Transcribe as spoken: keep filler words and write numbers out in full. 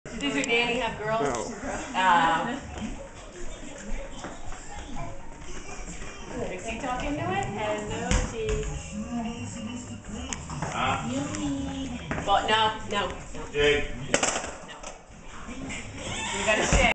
Does your nanny have girls? No. Uh, Dixie talk into it? Hello, Dixie. Huh? But no, no, no. Jake. No. You gotta share.